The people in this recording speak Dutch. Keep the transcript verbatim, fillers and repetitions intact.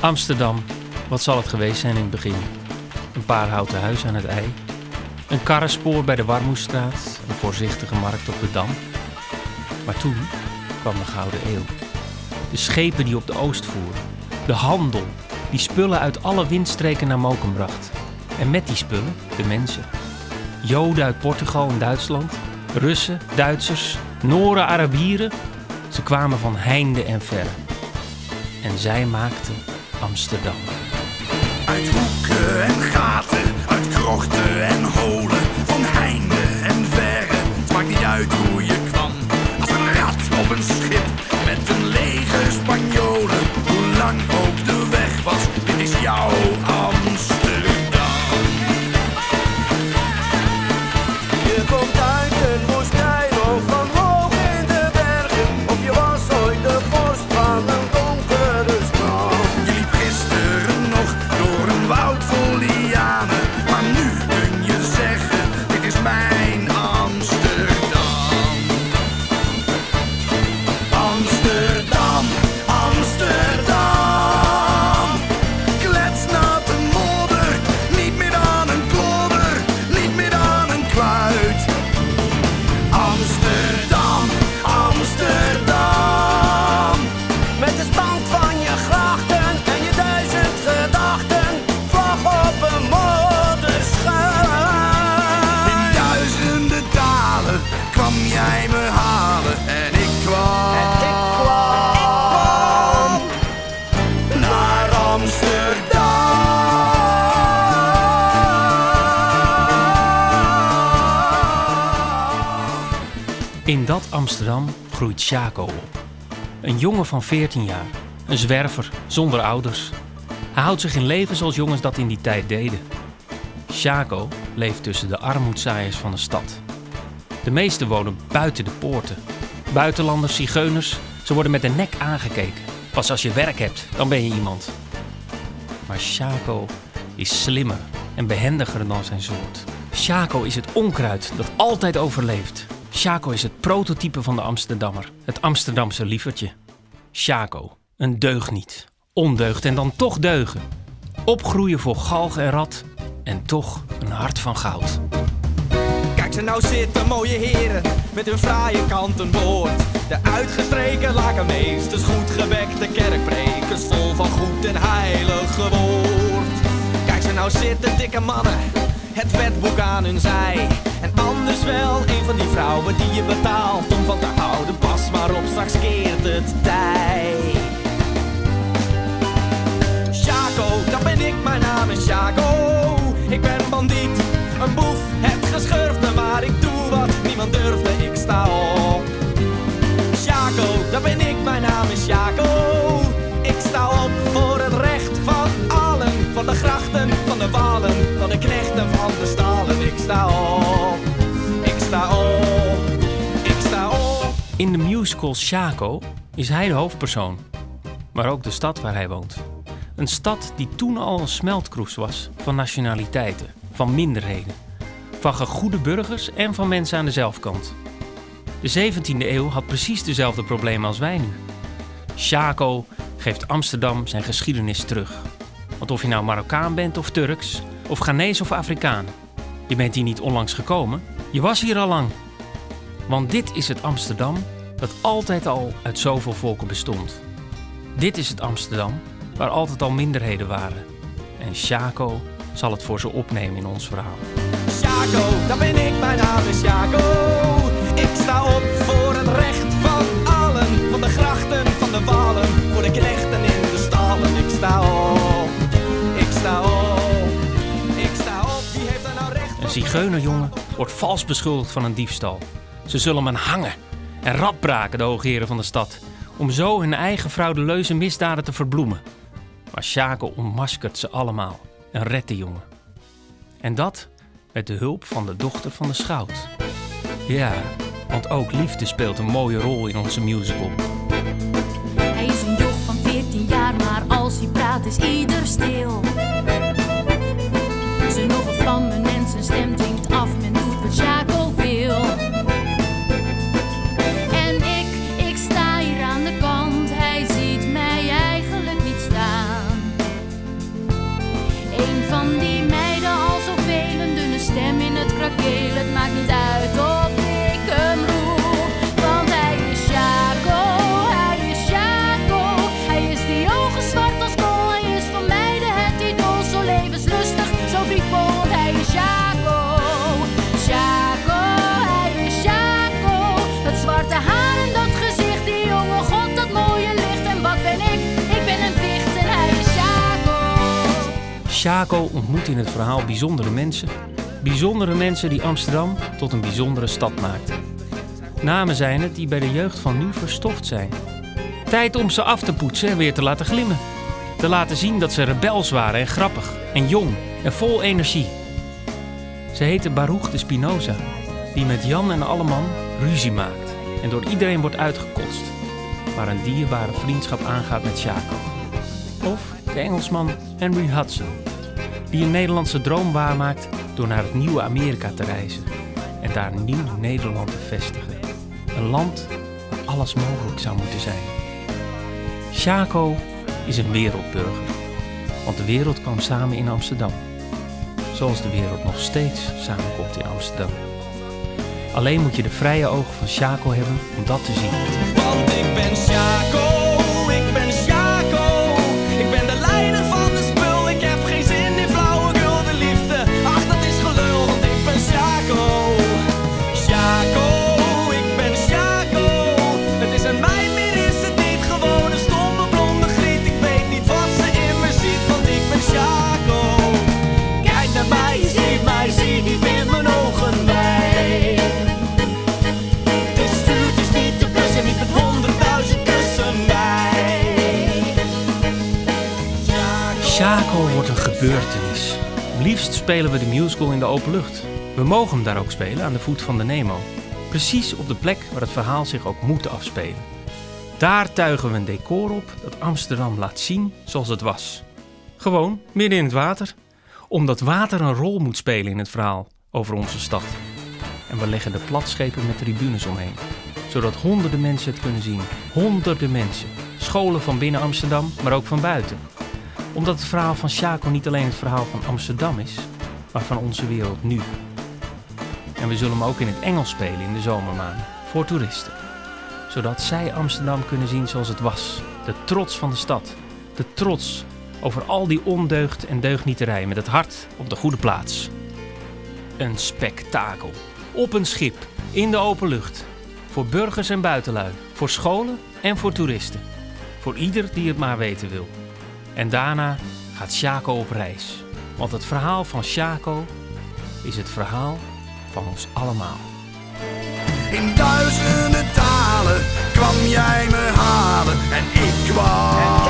Amsterdam, wat zal het geweest zijn in het begin? Een paar houten huizen aan het IJ, een karrenspoor bij de Warmoestraat, een voorzichtige markt op de Dam. Maar toen kwam de Gouden Eeuw. De schepen die op de oost voeren, de handel die spullen uit alle windstreken naar Mokum bracht. En met die spullen de mensen. Joden uit Portugal en Duitsland, Russen, Duitsers, Nooren, Arabieren. Ze kwamen van heinde en verre. En zij maakten Amsterdam. Uit hoeken en gaten, uit krochten en holen, van heinde en verre. Het maakt niet uit hoe je kwam, als een rat op een schip met een leger Spanjolen. Hoe lang ook de weg was, dit is jouw Amsterdam. Je komt uit een woestijn of van hoog in de bergen, of je was ooit de vorst van een donkere stad. Je liep gisteren nog door een woud vol lianen, maar nu kun je zeggen, dit is mijn Amsterdam. Amsterdam, Amsterdam. Kletsnatte modder, niet meer aan een klodder, niet meer aan een kluit. Amsterdam, Amsterdam. Met de stank van je grachten en je duizend gedachten, vlag op een modderschuit. In duizenden talen kwam jij me halen en ik kwam, en ik kwam, ik kwam naar Amsterdam. In dat Amsterdam groeit Sjaco op. Een jongen van veertien jaar. Een zwerver, zonder ouders. Hij houdt zich in leven zoals jongens dat in die tijd deden. Sjaco leeft tussen de armoedzaaiers van de stad. De meesten wonen buiten de poorten. Buitenlanders, zigeuners, ze worden met de nek aangekeken. Pas als je werk hebt, dan ben je iemand. Maar Sjaco is slimmer en behendiger dan zijn soort. Sjaco is het onkruid dat altijd overleeft. Sjaco is het prototype van de Amsterdammer. Het Amsterdamse lievertje. Sjaco, een deugniet. Ondeugd en dan toch deugen. Opgroeien voor galg en rat en toch een hart van goud. Kijk ze nou zitten, mooie heren, met hun fraaie kanten boord. De uitgestreken lakenmeesters, goed gewekte kerkprekers, vol van goed en heilig woord. Kijk ze nou zitten, dikke mannen, het wetboek aan hun zij. En anders wel een van die vrouwen die je betaalt om van te houden. Pas maar op, straks keert het tij. Sjaco, dat ben ik, mijn naam is Sjaco. Ik ben bandiet, een boef, het geschurfde, maar ik doe wat niemand durfde, ik sta op. Sjaco, dat ben ik, mijn naam is Sjaco. Ik sta op voor het recht van allen, van de grachten, van de wallen, van de knechten, van de stallen. Ik sta op, ik sta op, ik sta op. In de musical Sjaco is hij de hoofdpersoon, maar ook de stad waar hij woont. Een stad die toen al een smeltkroes was van nationaliteiten, van minderheden, van gegoede burgers en van mensen aan de zelfkant. De zeventiende eeuw had precies dezelfde problemen als wij nu. Sjaco geeft Amsterdam zijn geschiedenis terug. Want of je nou Marokkaan bent of Turks, of Ghanees of Afrikaan, je bent hier niet onlangs gekomen, je was hier al lang. Want dit is het Amsterdam dat altijd al uit zoveel volken bestond. Dit is het Amsterdam waar altijd al minderheden waren. En Sjaco zal het voor ze opnemen in ons verhaal. Sjaco, dat ben ik, mijn naam is Sjaco. Ik sta op voor het recht van allen, van de grachten, van de wallen, voor de knechten in de stallen. Ik sta op, ik sta op, ik sta op. Wie heeft daar nou recht? Een zigeunerjongen wordt vals beschuldigd van een diefstal. Ze zullen hem hangen en radbraken, de hoogheren van de stad, om zo hun eigen fraudeleuze misdaden te verbloemen. Maar Sjaco ontmaskert ze allemaal en redt de jongen. En dat met de hulp van de dochter van de schout. Ja, want ook liefde speelt een mooie rol in onze musical. Hij is een joch van veertien jaar, maar als hij praat is ieder stil. Zijn ogen vlammen en zijn stem dringt af, men doet wat Sjaco wil. En ik, ik sta hier aan de kant, hij ziet mij eigenlijk niet staan. een van die meiden, al zoveel een dunne stem in het krakeel. Het maakt niet uit of ik hem roep, want hij is Sjaco, hij is Sjaco. Hij is die ogen zwart als kool, hij is van meiden het idool. Zo levenslustig, zo frivol, want hij is Sjaco. Sjaco, hij is Sjaco. Het zwarte haar en dat gezicht, die jonge god, dat mooie licht. En wat ben ik? Ik ben een wicht en hij is Sjaco. Sjaco ontmoet in het verhaal bijzondere mensen. Bijzondere mensen die Amsterdam tot een bijzondere stad maakten. Namen zijn het die bij de jeugd van nu verstoft zijn. Tijd om ze af te poetsen en weer te laten glimmen. Te laten zien dat ze rebels waren en grappig en jong en vol energie. Ze heette Baruch de Spinoza, die met Jan en Alleman ruzie maakt en door iedereen wordt uitgekotst, maar een dierbare vriendschap aangaat met Sjaco. Of de Engelsman Henry Hudson, die een Nederlandse droom waarmaakt door naar het nieuwe Amerika te reizen en daar een nieuw Nederland te vestigen. Een land waar alles mogelijk zou moeten zijn. Sjaco is een wereldburger, want de wereld kwam samen in Amsterdam. Zoals de wereld nog steeds samenkomt in Amsterdam. Alleen moet je de vrije ogen van Sjaco hebben om dat te zien. Want ik ben Sjaco, ik ben Sjaco. Ik ben de leider van de spul. Ik heb geen zin in flauwekul, de liefde. Ach, dat is gelul, want ik ben Sjaco. Sjaco, ik ben Sjaco. Het is aan mij, meer is het niet. Gewoon een stomme blonde griet. Ik weet niet wat ze in me ziet, want ik ben Sjaco. Kijk naar mij, je ziet mij, zie niet met mijn ogen bij. Dus stuurt is niet te blussen, niet met honderdduizend kussen bij. Sjaco wordt een gebeurtenis. Liefst spelen we de musical in de open lucht. We mogen hem daar ook spelen, aan de voet van de Nemo. Precies op de plek waar het verhaal zich ook moet afspelen. Daar tuigen we een decor op dat Amsterdam laat zien zoals het was. Gewoon midden in het water. Omdat water een rol moet spelen in het verhaal over onze stad. En we leggen de platschepen met tribunes omheen. Zodat honderden mensen het kunnen zien. Honderden mensen. Scholen van binnen Amsterdam, maar ook van buiten. Omdat het verhaal van Sjaco niet alleen het verhaal van Amsterdam is, maar van onze wereld nu. En we zullen hem ook in het Engels spelen in de zomermaanden, voor toeristen. Zodat zij Amsterdam kunnen zien zoals het was. De trots van de stad. De trots over al die ondeugd en deugnieterij met het hart op de goede plaats. Een spektakel. Op een schip, in de open lucht. Voor burgers en buitenlui. Voor scholen en voor toeristen. Voor ieder die het maar weten wil. En daarna gaat Sjaco op reis. Want het verhaal van Sjaco is het verhaal van ons allemaal. In duizenden talen kwam jij me halen en ik kwam